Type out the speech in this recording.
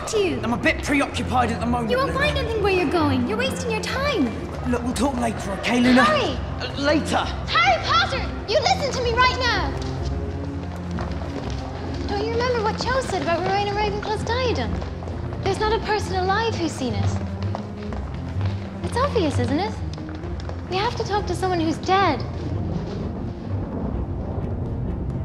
talk to you. I'm a bit preoccupied at the moment, You won't Luna. find anything where you're going. You're wasting your time. Look, we'll talk later, okay, Luna? Harry! Later. Harry Potter! You listen to me right now! Don't you remember what Cho said about Rowena Ravenclaw's diadem? There's not a person alive who's seen it. It's obvious, isn't it? We have to talk to someone who's dead.